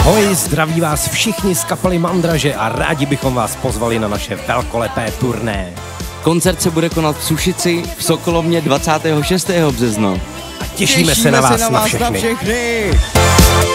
Ahoj, zdraví vás všichni z kapely Mandraže a rádi bychom vás pozvali na naše velkolepé turné. Koncert se bude konat v Sušici v Sokolovně 26. března. A těšíme se na vás na všechny.